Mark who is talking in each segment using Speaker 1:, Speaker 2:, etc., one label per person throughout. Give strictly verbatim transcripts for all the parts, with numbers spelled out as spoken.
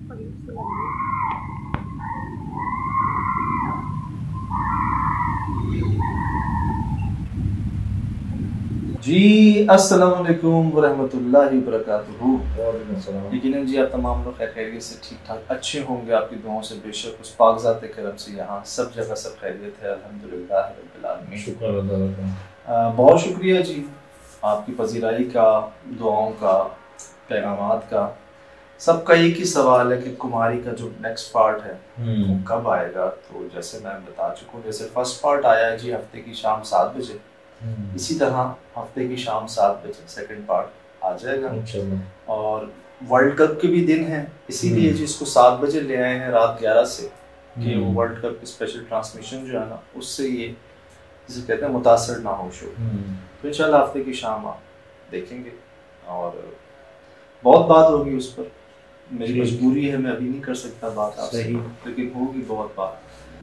Speaker 1: जी अस्सलाम वालेकुम वरहमतुल्लाहि वबरकातुहू। यकीनन जी आप तमाम लोग खैरियत से ठीक ठाक अच्छे होंगे, आपकी दुआओं से बेशक उस पाकज़ात करम से यहाँ सब जगह सब खैरियत है, अल्हम्दुलिल्लाह रब्बिल आलमीन।
Speaker 2: शुक्र अल्लाह का।
Speaker 1: बहुत शुक्रिया जी आपकी पजीराई का, दुआओं का, पैगामात का। सबका एक ही सवाल है कि कुमारी का जो नेक्स्ट पार्ट है वो कब आएगा। तो जैसे मैं बता चुका हूँ, जैसे फर्स्ट पार्ट आया है जी हफ्ते की शाम सात बजे, इसी तरह हफ्ते की शाम सात बजे सेकंड पार्ट आ जाएगा। और वर्ल्ड कप के भी दिन हैं, इसीलिए जी इसको सात बजे ले आए हैं रात ग्यारह से, कि वो वर्ल्ड कप की स्पेशल ट्रांसमिशन जो है ना, उससे ये जिसे कहते हैं मुतासर ना हो शो। तो इंशाल्लाह हफ्ते की शाम आप देखेंगे और बहुत बात होगी उस पर। मेरी मजबूरी है, मैं अभी नहीं कर सकता बात आपसे, लेकिन होगी बहुत बात।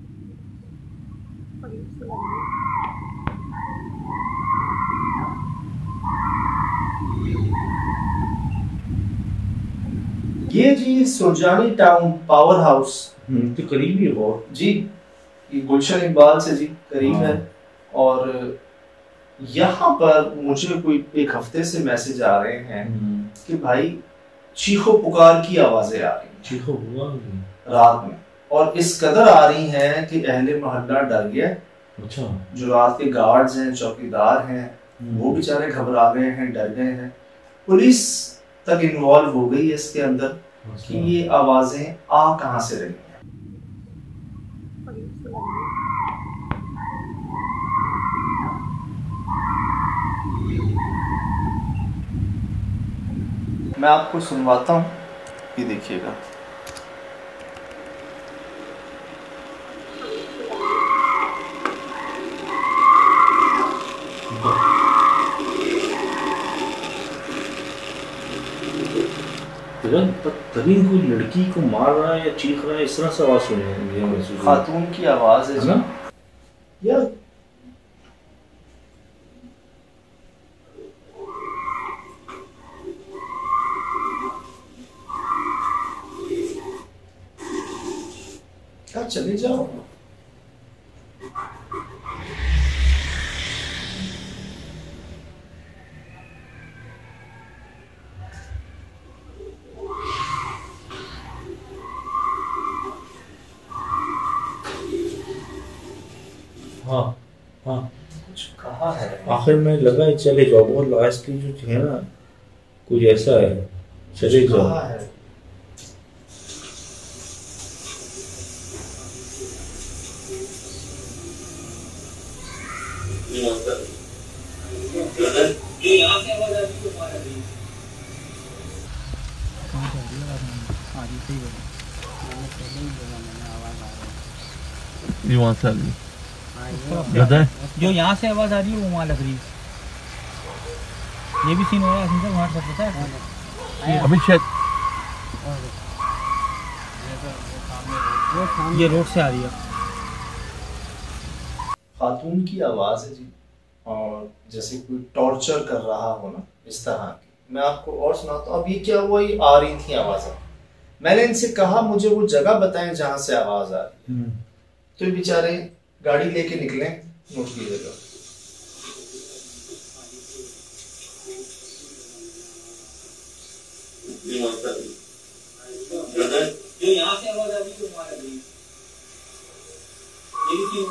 Speaker 1: ये जी सुरजानी टाउन पावर हाउस
Speaker 2: तो करीब ही हो
Speaker 1: जी, ये गुलशन इकबाल से जी करीब है। और यहाँ पर मुझे कोई एक हफ्ते से मैसेज आ रहे हैं कि भाई चीखो पुकार की आवाजें आ रही हैं,
Speaker 2: चीखो पुकार
Speaker 1: रात में, और इस कदर आ रही हैं कि अहले मोहल्ला डर गया। अच्छा। जो रात के गार्ड्स हैं, चौकीदार हैं, वो बेचारे घबरा गए हैं, डर गए हैं। पुलिस तक इन्वॉल्व हो गई है इसके अंदर कि ये आवाजें आ कहां से रही हैं। मैं आपको सुनवाता हूँ, ये देखिएगा।
Speaker 2: तरीन कोई लड़की को मार रहा है या चीख रहा है, इस तरह से आवाज सुनी,
Speaker 1: खातून की आवाज है ना यार। क्या चले जाओ।
Speaker 2: हाँ हाँ
Speaker 1: कुछ कहा है
Speaker 2: आखिर में लगा चले जाओ, बहुत लास्ट की जो है ना, कुछ ऐसा है, चले जाओ।
Speaker 1: है।
Speaker 2: ये वहाँ से आ रही है,
Speaker 3: जो यहाँ से आवाज आ रही है वो वहाँ लग रही है। ये भी सीन हो रहा है वहाँ से, पता है
Speaker 2: अभी शायद
Speaker 3: ये रोड से आ रही है।
Speaker 1: खातून की आवाज है जी, और जैसे कोई टॉर्चर कर रहा हो ना, इस तरह की। मैं आपको और सुनाता हूँ। अब ये क्या हुआ, ये आ रही थी आवाजें। मैंने इनसे कहा मुझे वो जगह बताएं जहां से आवाज आ रही है, तो ये बेचारे गाड़ी लेके निकले। नोट कीजिएगा।
Speaker 3: जो यहाँ से आवाज आ रही है वहाँ लग रही है। ये भी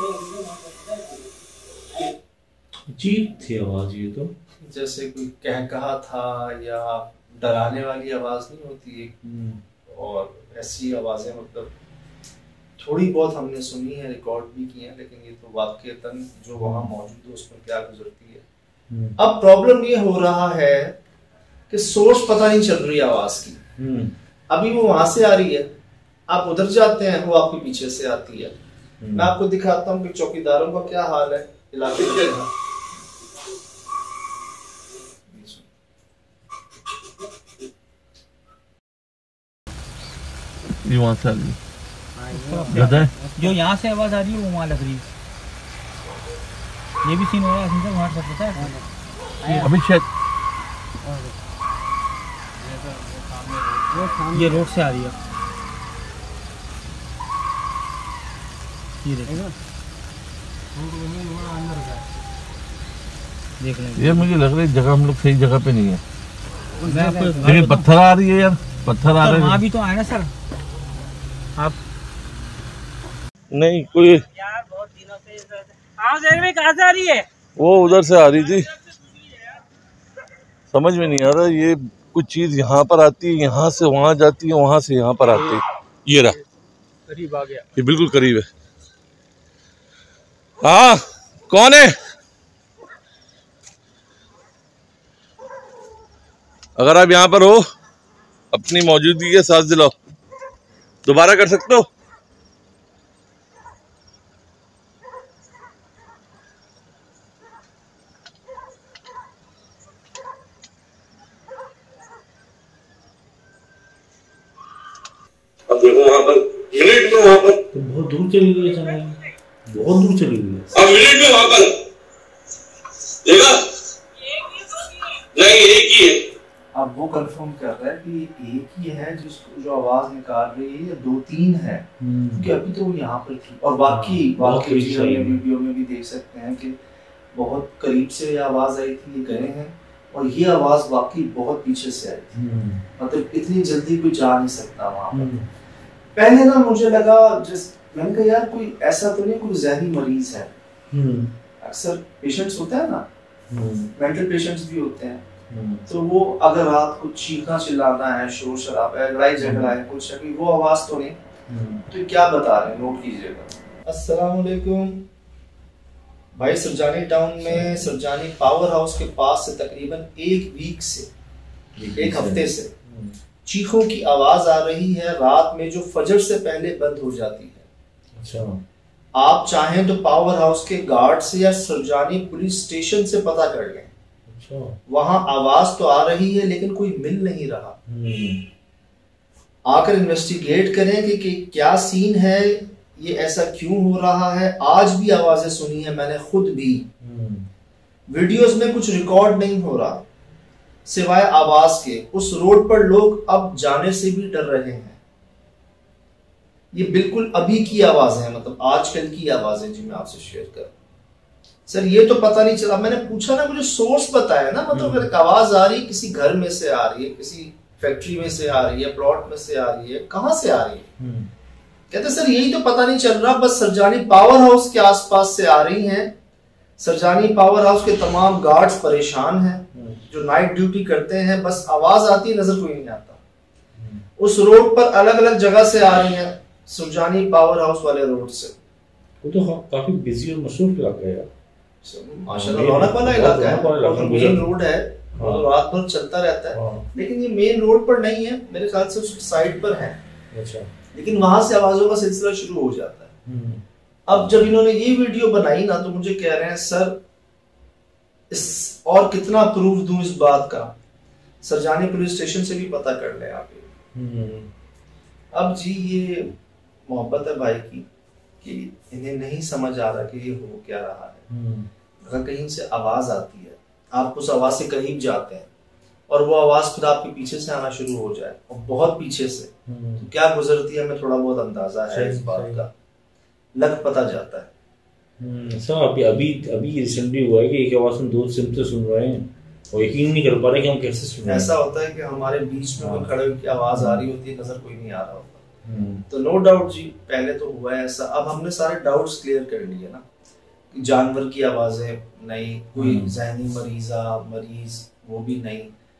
Speaker 2: अजीब थी आवाज, ये तो
Speaker 1: जैसे कोई कह कहा था या डराने वाली आवाज नहीं होती एक, और ऐसी आवाजें मतलब थोड़ी बहुत हमने सुनी है, रिकॉर्ड भी की है, लेकिन ये तो वाकईतन जो वहाँ मौजूद है उस पर क्या गुजरती है। अब प्रॉब्लम ये हो रहा है कि सोर्स पता नहीं चल रही आवाज की। अभी वो वहां से आ रही है, आप उधर जाते हैं, वो आपके पीछे से आती है। मैं आपको दिखाता हूँ कि चौकीदारों का क्या हाल है इलाके के।
Speaker 2: ये वहाँ से आ रही है,
Speaker 3: जो यहाँ से आवाज आ रही है वो वहाँ लग रही है। ये भी सीन हो रहा है वहाँ से, पता है
Speaker 2: अभी शायद
Speaker 3: ये रोड से आ रही है। ये देखो देख लेंगे।
Speaker 4: ये मुझे लग रहा है जगह हम लोग सही जगह पे नहीं है,
Speaker 3: मैं आपको
Speaker 4: लेकिन पत्थर आ रही है यार, पत्थर आ रहे हैं।
Speaker 3: वहाँ भी तो आए ना सर आप।
Speaker 4: नहीं कोई
Speaker 3: यार बहुत दिनों से आप देख रहे कहाँ से आ रही है?
Speaker 4: वो उधर से आ रही थी, समझ में नहीं आ रहा। ये कुछ चीज यहाँ पर आती है, यहाँ से वहाँ जाती है, वहाँ से यहाँ पर आती है। ये रहा,
Speaker 3: करीब आ गया,
Speaker 4: ये बिल्कुल करीब है। हाँ कौन है? अगर आप यहाँ पर हो, अपनी मौजूदगी का एहसास दिलाओ। दोबारा कर सकते हो? अब देखो वहां पर मिनट में, वहां पर
Speaker 2: तो बहुत दूर चली गई है, बहुत दूर चली गई है।
Speaker 4: अब मिनट में वहां पर देखा नहीं, एक ही है।
Speaker 1: अब वो कंफर्म कर रहा है कि एक ही है जिसको जो आवाज निकाल रही है, या दो तीन है, क्योंकि अभी तो वो यहाँ पर थी। और बाकी बाकी वीडियो में भी देख सकते हैं कि बहुत करीब से ये आवाज आई थी, ये गए हैं, और ये आवाज वाकई बहुत पीछे से आई थी। मतलब इतनी जल्दी कोई जा नहीं सकता वहां पर। पहले ना मुझे लगा, जिस मैंने कहा यार कोई ऐसा तो नहीं, कोई जहनी मरीज है। अक्सर पेशेंट्स होते हैं ना, मेंटल पेशेंट्स भी होते हैं, तो वो अगर रात को चीखना चिल्लाना है, शोर शराबा है, लड़ाई झगड़ा है, कुछ है, वो आवाज तो नहीं। तो क्या बता रहे हैं, नोट कीजिएगा। अस्सलाम वालेकुम भाई। सरजानी टाउन में सरजानी पावर हाउस के पास से तकरीबन एक वीक से, एक हफ्ते से चीखों की आवाज आ रही है, रात में जो फजर से पहले बंद हो जाती है। अच्छा। आप चाहें तो पावर हाउस के गार्ड से या सरजानी पुलिस स्टेशन से पता कर लें। अच्छा। वहां आवाज तो आ रही है लेकिन कोई मिल नहीं रहा। आकर इन्वेस्टिगेट करें कि, कि क्या सीन है, ये ऐसा क्यों हो रहा है। आज भी आवाजें सुनी है मैंने खुद भी, वीडियोस में कुछ रिकॉर्ड नहीं हो रहा सिवाय आवाज के। उस रोड पर लोग अब जाने से भी डर रहे हैं। ये बिल्कुल अभी की आवाज है, मतलब आजकल की आवाजें जी मैं आपसे शेयर कर। सर ये तो पता नहीं चला, मैंने पूछा ना, मुझे सोर्स बताया ना, मतलब अगर आवाज आ रही है किसी घर में से आ रही है, किसी फैक्ट्री में से आ रही है, प्लॉट में से आ रही है, कहां से आ रही है। कहते सर यही तो पता नहीं चल रहा, बस सरजानी पावर हाउस के आसपास से आ रही हैं। सरजानी पावर हाउस के तमाम गार्ड्स परेशान हैं जो नाइट ड्यूटी करते हैं, बस आवाज आती है, नजर कोई नहीं आता। उस रोड पर अलग अलग जगह से आ रही हैं, सरजानी पावर हाउस वाले रोड से।
Speaker 2: वो तो काफी बिजी और मशहूर इलाका है
Speaker 1: माशाल्लाह, रौनक वाला इलाका है, मेन रोड है, और रात भर चलता रहता है। लेकिन ये मेन रोड पर नहीं है, मेरे ख्याल से उसकी साइड पर है। अच्छा। लेकिन वहां से आवाजों का सिलसिला शुरू हो जाता है। अब जब इन्होंने ये वीडियो बनाई ना, तो मुझे कह रहे हैं सर इस और कितना प्रूफ दूं इस बात का, सरजानी पुलिस स्टेशन से भी पता कर ले आप। अब जी ये मोहब्बत है भाई की कि इन्हें नहीं समझ आ रहा कि ये हो क्या रहा है। अगर कहीं से आवाज आती है, आप उस आवाज से करीब जाते हैं और वो आवाज फिर आपके पीछे से आना शुरू हो जाए, और बहुत पीछे से, तो क्या गुजरती है हमें थोड़ा बहुत अंदाजा है इस बात का, लग पता जाता है।
Speaker 2: सर अभी अभी अभी रिसेंटली हुआ है कि एक आवाज हम दो सिम से सुन रहे हैं और यकीन नहीं कर पा रहे कि हम कैसे सुन रहे हैं।
Speaker 1: ऐसा होता है कि हमारे बीच में कोई खड़े होकर आवाज आ रही होती है, नजर कोई नहीं आ रहा होता। तो नो डाउट जी पहले तो हुआ है ऐसा। अब हमने सारे डाउट्स क्लियर कर लिए ना, जानवर की आवाजें नहीं, कोई जहनी मरीजा मरीज वो भी नहीं,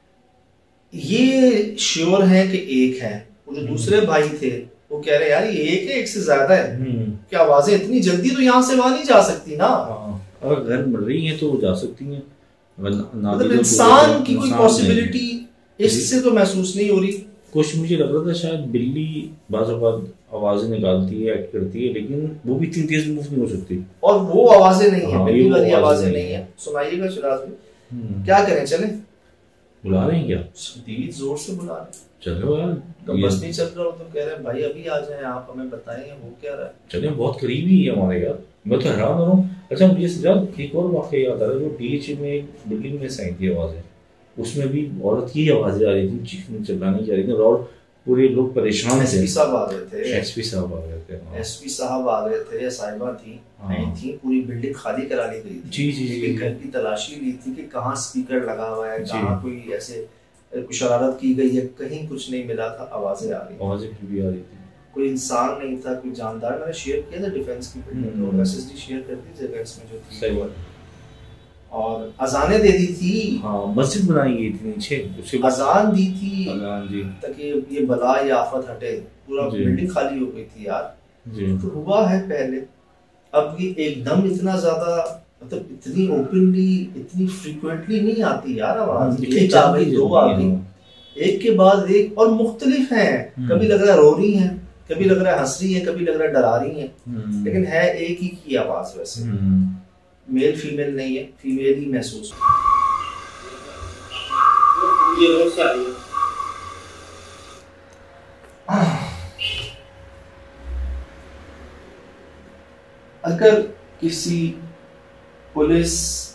Speaker 1: ये श्योर है कि एक है। वो जो दूसरे भाई थे वो कह रहे यार ये एक है, एक से ज्यादा है, क्या आवाजें इतनी जल्दी तो यहाँ से वहां नहीं जा सकती ना।
Speaker 2: अगर घर मर रही है तो वो जा सकती हैं,
Speaker 1: मतलब इंसान की कोई पॉसिबिलिटी इससे तो महसूस नहीं हो रही।
Speaker 2: कुछ मुझे लग रहा था शायद बिल्ली बाज़ आवाजें निकालती है, एक्ट करती है, लेकिन वो भी इतनी तेज मूव नहीं हो सकती,
Speaker 1: और वो आवाजें नहीं है, बिल्ली वाली आवाजें नहीं है। सुनाइएगा शिराज में, क्या करें, चले
Speaker 2: बुला रहे हैं क्या?
Speaker 1: दीदी जोर से बुला रहे हैं।
Speaker 2: चलो यार,
Speaker 1: तो बस नहीं चल रहा हो तो कह रहे हैं भाई अभी आ जाएं, आप हमें बताएं वो क्या रहा है।
Speaker 2: चले, बहुत करीबी है हमारे यार, मैं तो हैरान हो रहा हूँ। अच्छा मुझे सजाद एक और वाकया याद आ रहा है, जो डीएच में एक बिल्डिंग में साइन की आवाज है, उसमें भी औरत की आवाजें आ रही थी, चीखने चिल्लाने की आ रही थी, और पूरे लोग परेशान थे।
Speaker 1: एसपी साहब आ गए थे
Speaker 2: एसपी साहब आ गए थे
Speaker 1: एसपी साहब आ गए थे, साहिबा थी, नहीं थी, पूरी बिल्डिंग खाली करा ली गई थी।
Speaker 2: जी जी जी।
Speaker 1: घर की तलाशी ली थी कि कहाँ स्पीकर लगा हुआ है, कहाँ कोई ऐसे शरारत की गई है, कहीं कुछ नहीं मिला था। आवाजें आ रही
Speaker 2: आवाजें फिर भी आ रही थी,
Speaker 1: कोई इंसान नहीं था, कोई जानदार। मैंने शेयर किया था डिफेंस की बिल्डिंग और एसएसडी शेयर कर दी जगह इसमें जो थी।
Speaker 2: सही बात।
Speaker 1: और अजानें दे दी थी।
Speaker 2: हाँ, मस्जिद बनाई गई थी नीचे, उसके
Speaker 1: अजान दी थी
Speaker 2: अजान जी,
Speaker 1: ताकि ये बला या आफत हटे। पूरा बिल्डिंग खाली हो गई थी यार
Speaker 2: जी।
Speaker 1: तो हुआ है पहले। अब ये एकदम इतना ज्यादा, मतलब इतनी ओपनली, इतनी फ्रीक्वेंटली नहीं आती यार आवाज। एक आ गई, दो आ गई, एक के बाद एक, और मुख्तलिफ है। कभी लग रहा है रो रही है, कभी लग रहा है हंस रही है, कभी लग रहा है डरा रही है, लेकिन है एक ही की आवाज। वैसे मेल फीमेल नहीं है, फीमेल ही महसूस। अगर किसी पुलिस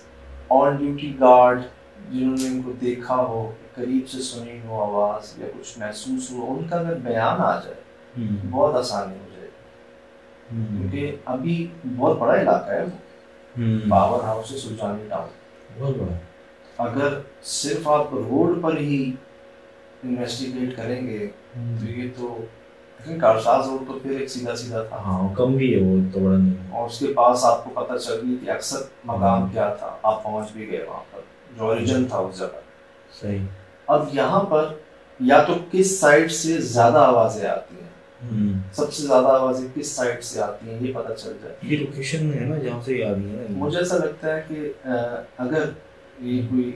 Speaker 1: ऑन ड्यूटी गार्ड जिन्होंने इनको देखा हो, करीब से सुनी हो आवाज या कुछ महसूस हो, उनका अगर बयान आ जाए बहुत आसानी हो जाएगी। क्योंकि अभी बहुत बड़ा इलाका है, पावर हाउस से सुल्तानी टाउन
Speaker 2: बहुत बड़ा।
Speaker 1: अगर सिर्फ आप रोड पर ही इन्वेस्टिगेट करेंगे तो ये तो, लेकिन कारसाज रोड तो फिर एक सीधा सीधा था।
Speaker 2: हाँ, कम भी है वो, तो बड़ा नहीं।
Speaker 1: और उसके पास आपको पता चल गई कि अक्सर मकाम क्या था, आप पहुंच भी गए वहां पर, जो ओरिजिन था उस जगह।
Speaker 2: सही।
Speaker 1: अब यहाँ पर या तो किस साइड से ज्यादा आवाजें आती हैं, सबसे ज्यादा आवाजें किस साइड से आती हैं ये पता चल जाए।
Speaker 2: ये लोकेशन है ना जहाँ से आ रही है।
Speaker 1: मुझे ऐसा लगता है कि अगर ये कोई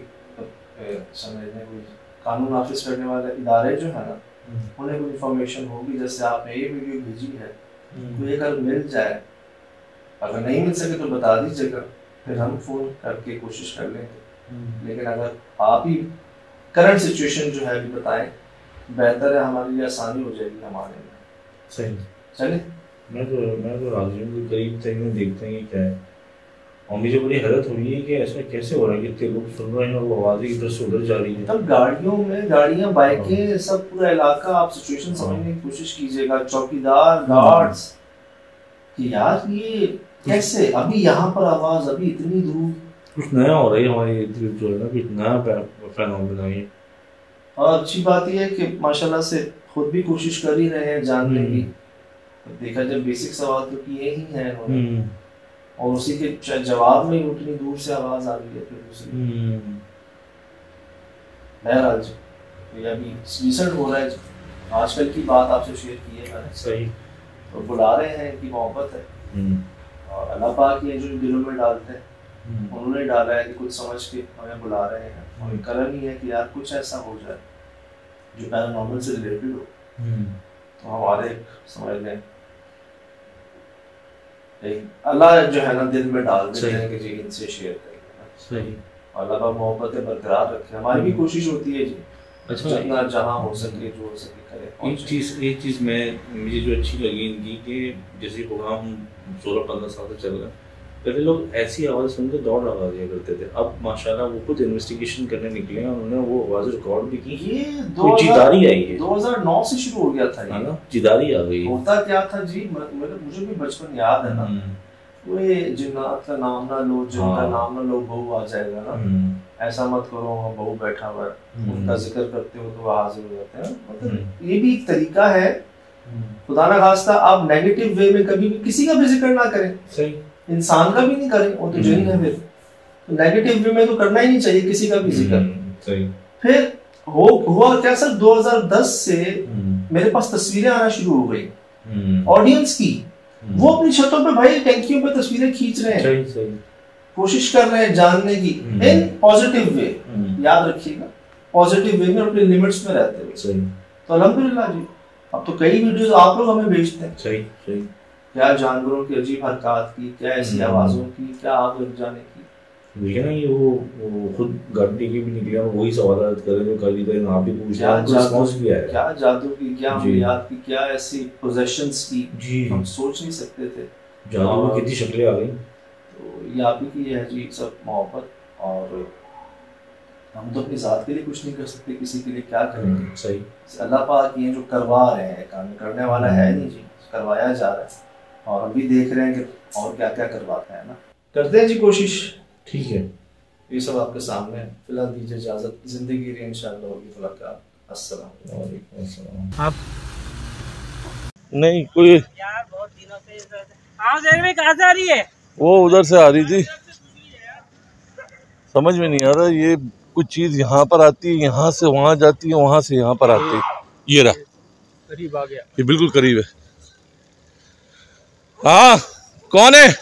Speaker 1: समझने कोई कानून नाफिज करने वाले इदारे जो है ना, उन्हें कोई इंफॉर्मेशन होगी, जैसे आपने ये वीडियो भेजी है, तो ये अगर मिल जाए, अगर नहीं मिल सके तो बता दीजिएगा, फिर हम फोन करके कोशिश कर लेंगे। लेकिन अगर आप ही करंट सिचुएशन जो है अभी बताएं, बेहतर है, हमारे लिए आसानी हो जाएगी हमारे लिए।
Speaker 2: सही।
Speaker 1: चले,
Speaker 2: मैं तो मैं तो राजी हूँ, करीब तक में देखते हैं क्या है। और मुझे बड़ी हैरत हो रही है कि ऐसा कैसे हो रहा है कि इतने लोग सुन रहे हैं और वो आवाज़ें इधर से उधर जा रही है।
Speaker 1: तब गाड़ियों में, गाड़ियां, बाइकें, सब पूरा इलाका, आप सिचुएशन समझने की कोशिश कीजिएगा। चौकीदार, गार्ड्स, कि यार ये कैसे, अभी यहाँ पर आवाज, अभी इतनी दूर।
Speaker 2: कुछ नया हो रहा है हमारी ट्रिप जो है ना, कुछ नया फेनोमेना है।
Speaker 1: और अच्छी बात यह है कि माशाल्लाह से खुद भी कोशिश कर ही रहे हैं जानने की। देखा जब बेसिक सवाल तो किए ही हैं उन्होंने, और उसी के जवाब में उतनी दूर से आवाज आ रही है फिर दूसरी। बहरहाल जी, ये अभी रिसेंट हो रहा है, आजकल की बात आपसे शेयर की है मैंने।
Speaker 2: सही।
Speaker 1: तो बुला रहे हैं कि मोहब्बत है, और अल्लाह पाक ये जो दिलों में डालते हैं, उन्होंने डाला है कि कुछ समझ के हमें बुला रहे हैं। और करम ही है कि यार कुछ ऐसा हो जाए जो पैरानॉर्मल से रिलेटेड हो, तो हमारे समझ लें अल्लाह जो है ना दिल में डाल देते हैं कि जी इनसे शेयर करेंगे। सही। अल्लाह पाक मोहब्बतें बरकरार रखे, हमारी भी कोशिश होती है जी। अच्छा, जितना जहाँ हो सके, जो हो सके करें।
Speaker 2: एक चीज़ एक चीज़ मैं मुझे जो अच्छी लगी इनकी, कि जैसे प्रोग्राम हम सोलह पंद्रह साल से चल रहा है, पहले लोग ऐसी आवाज़ सुनकर दौड़ लगा दिया करते थे। अब माशाल्लाह वो खुद इन्वेस्टिगेशन करने निकले हैं, उन्होंने वो आवाज़ रिकॉर्ड भी की।
Speaker 1: ये
Speaker 2: जिदारी आई है,
Speaker 1: दो हज़ार नौ से शुरू हो गया था
Speaker 2: ये ना, जिदारी आ गई।
Speaker 1: होता क्या था जी, मतलब मुझे भी बचपन याद है ना, वो ये जिन्नात का नाम ना लो, जिनका नाम ना लो, बहू आ जाएगा ना, ऐसा मत करो, बहू बैठा हुआ है, उनका जिक्र करते हो तो हाजिर हो जाते हैं। मतलब ये भी एक तरीका है, खुदा ना खास्ता आप नेगेटिव वे में कभी भी किसी का भी जिक्र ना करें। सही। इंसान का भी नहीं करें, वो तो जिन है, फिर तो नेगेटिव वे में तो करना ही नहीं चाहिए किसी का भी जिक्र। सही। फिर हो हुआ क्या सर, दो हज़ार दस से मेरे पास तस्वीरें आना शुरू हो गई ऑडियंस की, वो अपनी छतों पे भाई टैंकियों पे तस्वीरें खींच रहे हैं। सही, सही। कोशिश कर रहे हैं जानने की इन पॉजिटिव वे, याद रखिएगा, पॉजिटिव वे में अपने लिमिट्स में रहते हुए। सही। तो अल्हम्दुलिल्लाह जी, अब तो कई वीडियोस आप लोग हमें भेजते हैं। सही, सही। क्या जानवरों की अजीब हरकत की, क्या ऐसी आवाजों की, क्या आग लग जाने की।
Speaker 2: ना ये वो, वो खुद गाड़ी के भी निकले और वही सवाल करें जो कल इधर आप भी पूछ रहे हैं, रिस्पांस किया है।
Speaker 1: क्या जादू की, क्या अमलियात की, क्या ऐसी पोजेशंस की जी हम सोच नहीं सकते थे।
Speaker 2: जादू में कितनी शक्लें आ गई।
Speaker 1: तो ये आप ही की है जी सब मोहब्बत, और हम तो अपनी ज़ात के लिए कुछ नहीं कर सकते, किसी के लिए क्या करेंगे।
Speaker 2: सही।
Speaker 1: अल्लाह पाक ये जो करवा रहे हैं काम, करने वाला है नहीं जी, करवाया जा रहा है और हम भी देख रहे हैं कि और क्या क्या करवाते हैं ना। करते हैं जी कोशिश।
Speaker 2: ठीक है,
Speaker 1: ये सब आपके सामने है। फिलहाल दीजिए इजाज़त, ज़िंदगी की इंशाअल्लाह होगी मुलाकात। अस्सलाम वालेकुम।
Speaker 3: आप
Speaker 4: नहीं कोई
Speaker 3: यार बहुत दिनों से आप देख में कहाँ से आ रही है?
Speaker 4: वो उधर से आ रही थी, समझ में नहीं आ रहा। ये कुछ चीज यहाँ पर आती है, यहाँ से वहां जाती है, वहां से यहाँ पर आती है। ये रहा,
Speaker 3: करीब आ गया।
Speaker 4: ये बिल्कुल करीब है। हाँ कौन है?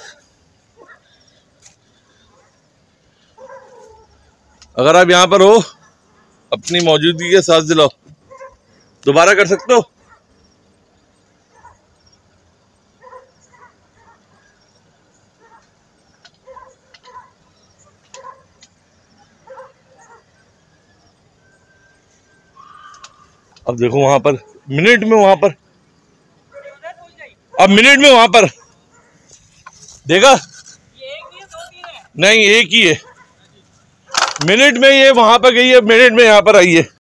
Speaker 4: अगर आप यहाँ पर हो, अपनी मौजूदगी के साथ दिलाओ। दोबारा कर सकते हो? अब देखो वहां पर मिनट में, वहां पर अब मिनट में वहां पर देखा? नहीं एक ही है। मिनट में ये वहां पर गई है, मिनट में यहाँ पर आई है।